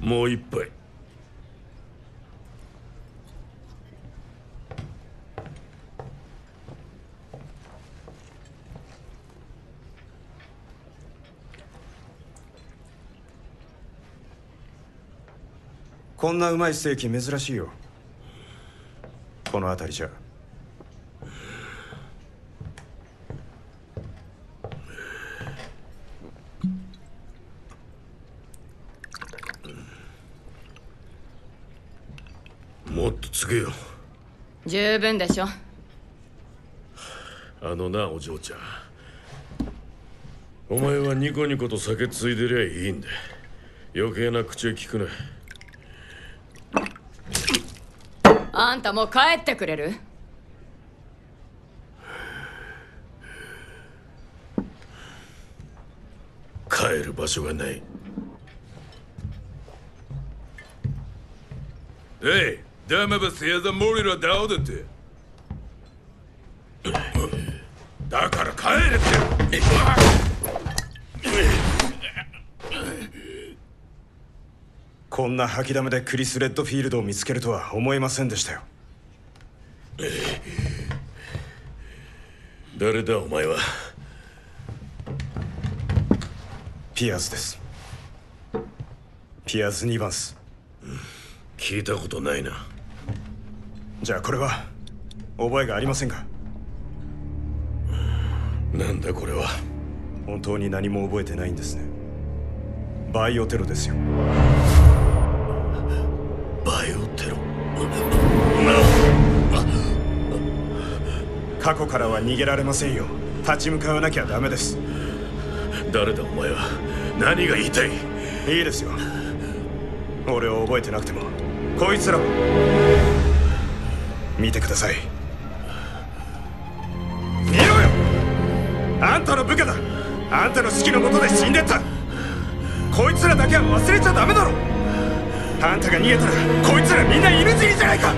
もう一杯。 こんなうまいステーキ珍しいよ、この辺りじゃ。 もっとつけよ。 十分でしょ。 あのな、お嬢ちゃん、お前はニコニコと酒ついでりゃいいんだ。余計な口を聞くな。 あんたもう帰ってくれる？ 帰る場所がない。 Hey, daar hebben we zeer de moeder douden te. だから帰れって。 こんな吐きだめでクリス・レッドフィールドを見つけるとは思いませんでしたよ。 誰だお前は？ ピアーズです。ピアーズ・ニーバンス。 聞いたことないな。 じゃあこれは覚えがありませんか？ なんだこれは。 本当に何も覚えてないんですね。バイオテロですよ。 バイオテロ。 過去からは逃げられませんよ。立ち向かわなきゃダメです。 誰だお前は。何が言いたい？ いいですよ、俺を覚えてなくてもこいつらを見てください。見ろよ、あんたの部下だ。あんたの指揮の下で死んでった。こいつらだけは忘れちゃダメだろ。あんたが逃げたらこいつらみんな犬死にじゃないか。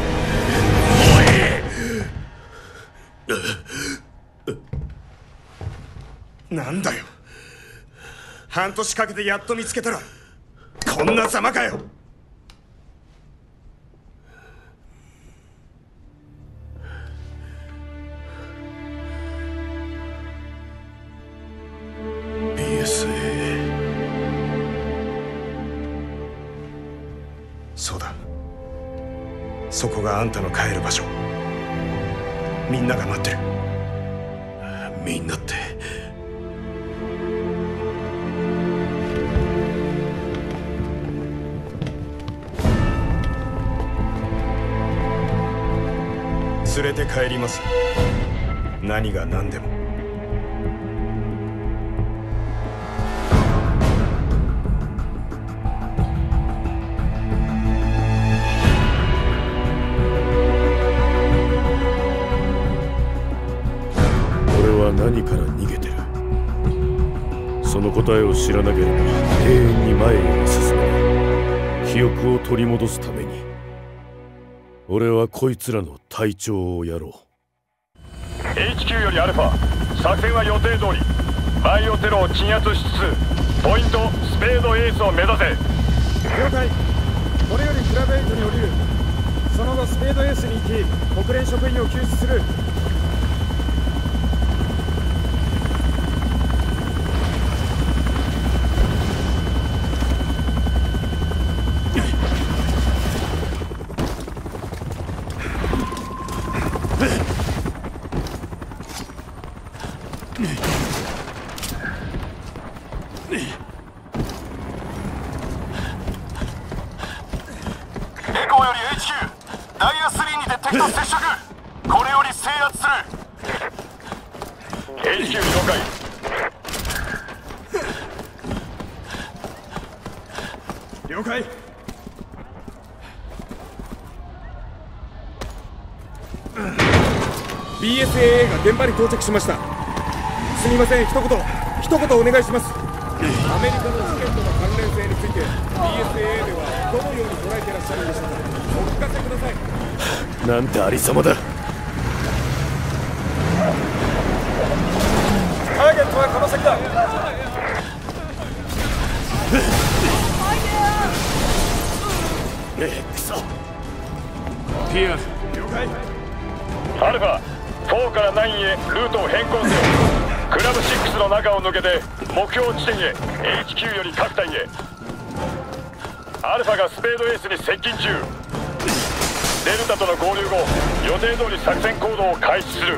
なんだよ、半年かけてやっと見つけたらこんなざまかよ。そうだ、そこがあんたの帰る場所。みんなが待ってる。 みんなって。 連れて帰ります。何が何でも。 何から逃げてる？その答えを知らなければ永遠に前へ進めない。記憶を取り戻すために俺はこいつらの隊長をやろう。 HQ よりアルファ、作戦は予定通り。バイオテロを鎮圧しつつポイントスペードエースを目指せ。 了解。これよりクラブ8に降りる。その後スペードエースに行き国連職員を救出する。 エコーより HQ、 ダイヤ3にて敵と接触。これより制圧する。 HQ 了解。 了解。BSAA が現場に到着しました。すみません、一言お願いします。アメリカの事件との関連性について BSAA ではどのように捉えていらっしゃるんでしょうか。お聞かせください。 なんてありさまだ。 ターゲットはこの先だ。 クソ。ピアス了解。 アルファ4から9へルートを変更せよ。クラブ6の中を抜けて目標地点へ HQ より各隊へ。アルファがスペードエースに接近中。デルタとの合流後予定通り作戦行動を開始する。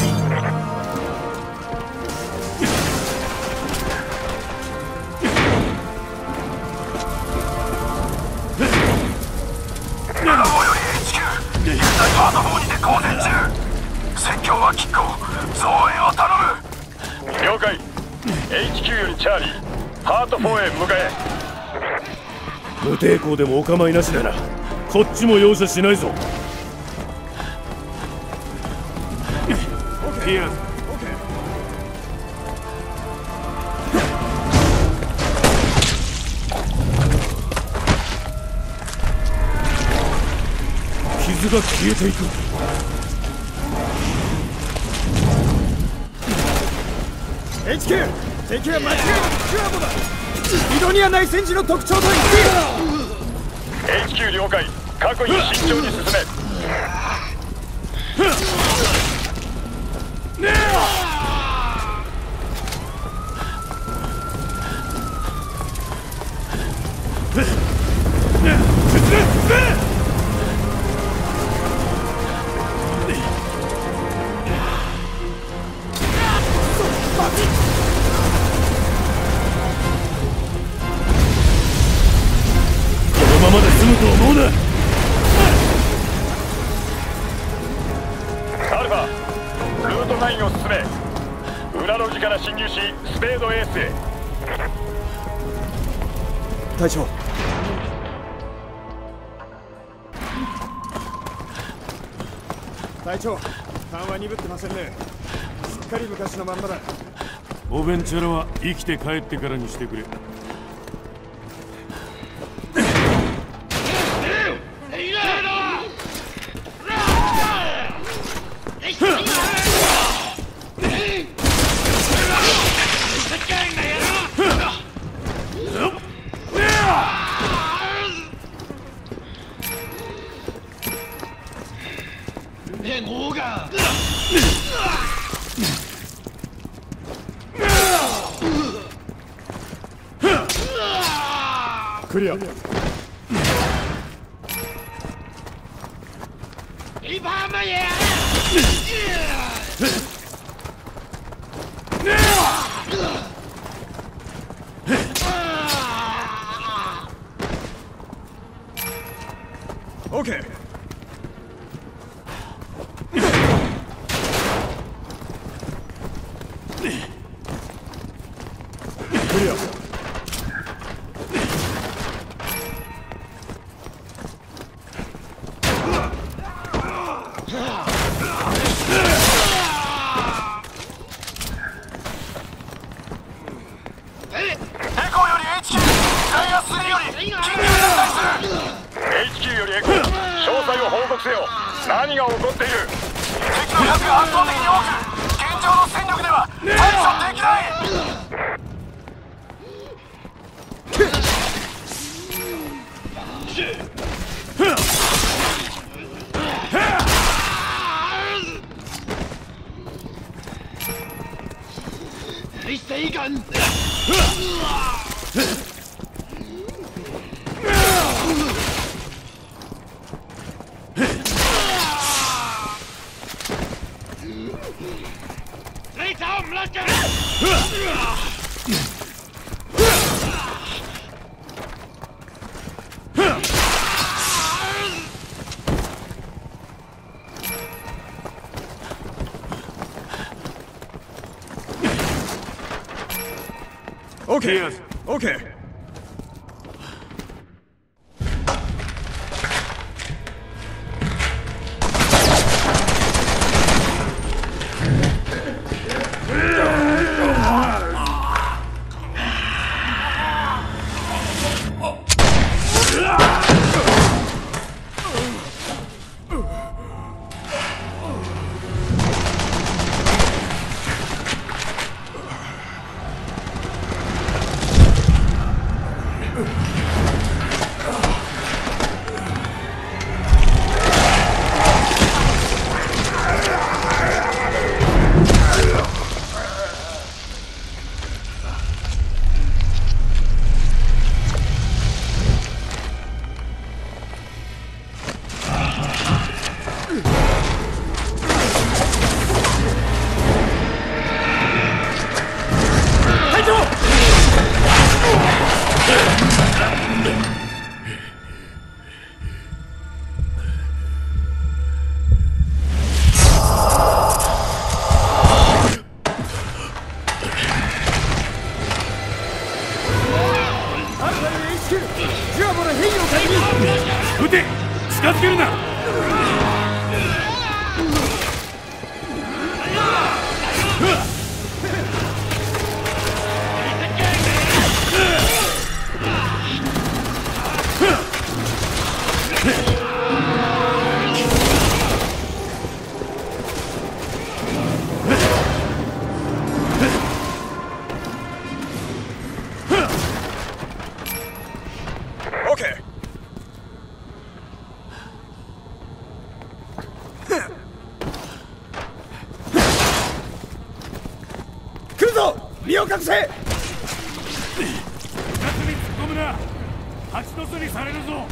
ブラボーより HQ 現在パート4にて交戦中。戦況は拮抗、増援を頼む。了解。 HQ よりチャーリーパート4へ向かえ。 無抵抗でもお構いなしならこっちも容赦しないぞ。ピアス傷が消えていく。 HQ 敵は間違いなくクラボだ。リドニア内戦時の特徴と言っている。 HQ 了解。各位慎重に進め。 このままで済むと思うな。 アルファルート9を進め。裏路地から侵入しスペードエースへ。 隊長、隊長、勘は鈍ってませんね。すっかり昔のまんまだ。 ボベンチャラは生きて帰ってからにしてくれ。 クリア。オッケー。クリア。 HQ よりエコー、詳細を報告せよ。何が起こっている。敵の数が圧倒的に多く、現状の戦力では対処できない。オッケー。オッケー。 撃て、近づけるな。 オッケー。来るぞ、身を隠せ。 2つに突っ込むな。蜂の巣にされるぞ。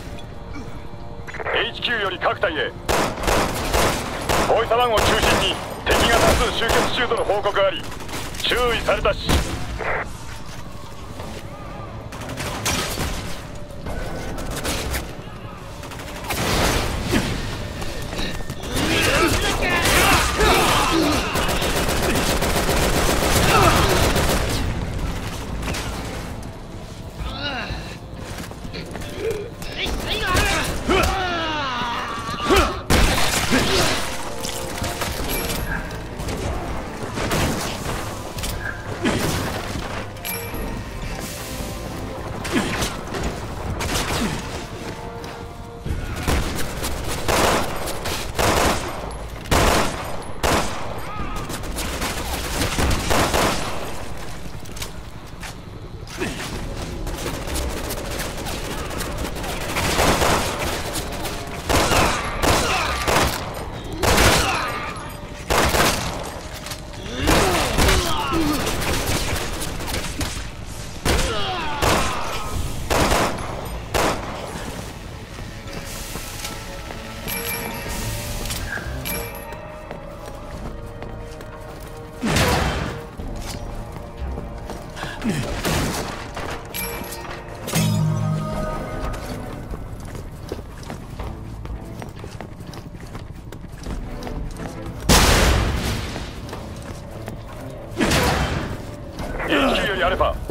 HQ より各隊へ。ボイサワンを中心に敵が多数集結中との報告があり、注意されたし。HQ よりアルファ。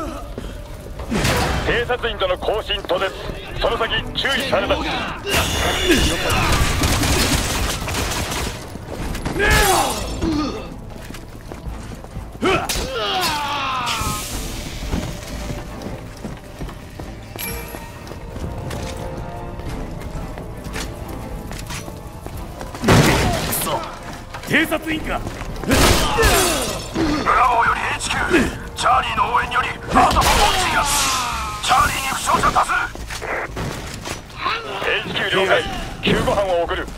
偵察員との交信途絶。その先注意された。 偵察員か。 ブラボーより HQ、 チャーリーの応援によりハートボンを鎮圧。チャーリーに負傷者多数。 HQ 了解。救護班を送る。